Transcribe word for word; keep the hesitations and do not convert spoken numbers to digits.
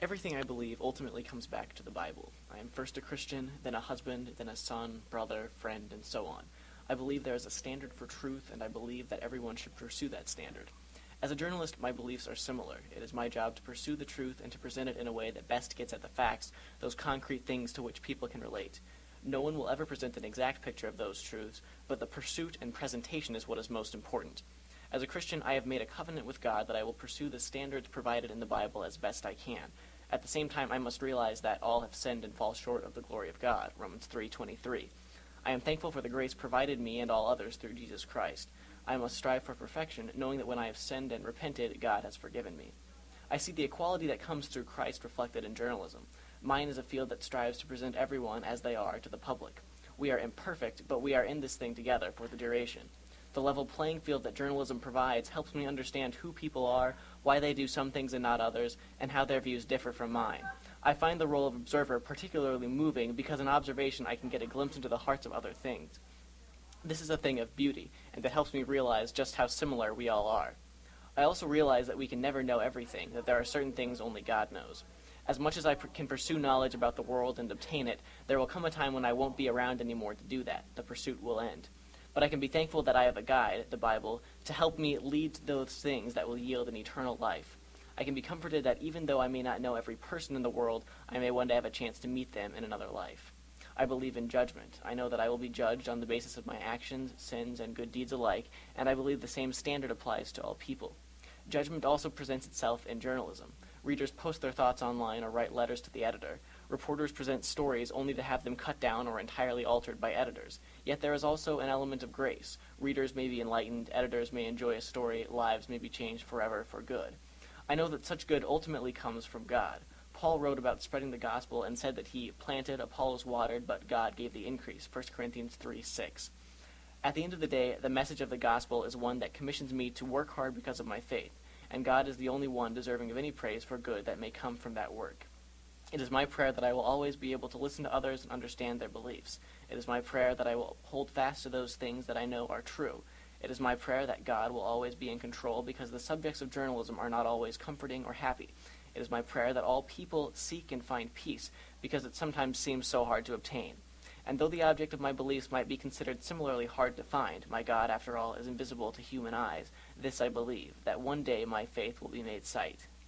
Everything I believe ultimately comes back to the Bible. I am first a Christian, then a husband, then a son, brother, friend, and so on. I believe there is a standard for truth, and I believe that everyone should pursue that standard. As a journalist, my beliefs are similar. It is my job to pursue the truth and to present it in a way that best gets at the facts, those concrete things to which people can relate. No one will ever present an exact picture of those truths, but the pursuit and presentation is what is most important. As a Christian, I have made a covenant with God that I will pursue the standards provided in the Bible as best I can. At the same time, I must realize that all have sinned and fall short of the glory of God, Romans three twenty-three. I am thankful for the grace provided me and all others through Jesus Christ. I must strive for perfection, knowing that when I have sinned and repented, God has forgiven me. I see the equality that comes through Christ reflected in journalism. Mine is a field that strives to present everyone as they are to the public. We are imperfect, but we are in this thing together for the duration. The level playing field that journalism provides helps me understand who people are, why they do some things and not others, and how their views differ from mine. I find the role of observer particularly moving because in observation I can get a glimpse into the hearts of other things. This is a thing of beauty, and that helps me realize just how similar we all are. I also realize that we can never know everything, that there are certain things only God knows. As much as I pr- can pursue knowledge about the world and obtain it, there will come a time when I won't be around anymore to do that. The pursuit will end. But I can be thankful that I have a guide, the Bible, to help me lead to those things that will yield an eternal life. I can be comforted that even though I may not know every person in the world, I may one day have a chance to meet them in another life. I believe in judgment. I know that I will be judged on the basis of my actions, sins, and good deeds alike, and I believe the same standard applies to all people. Judgment also presents itself in journalism. Readers post their thoughts online or write letters to the editor. Reporters present stories only to have them cut down or entirely altered by editors. Yet there is also an element of grace. Readers may be enlightened, editors may enjoy a story, lives may be changed forever for good. I know that such good ultimately comes from God. Paul wrote about spreading the gospel and said that he planted, Apollos watered, but God gave the increase, First Corinthians three six. At the end of the day, the message of the gospel is one that commissions me to work hard because of my faith, and God is the only one deserving of any praise for good that may come from that work. It is my prayer that I will always be able to listen to others and understand their beliefs. It is my prayer that I will hold fast to those things that I know are true. It is my prayer that God will always be in control because the subjects of journalism are not always comforting or happy. It is my prayer that all people seek and find peace because it sometimes seems so hard to obtain. And though the object of my beliefs might be considered similarly hard to find, my God, after all, is invisible to human eyes, this I believe, that one day my faith will be made sight.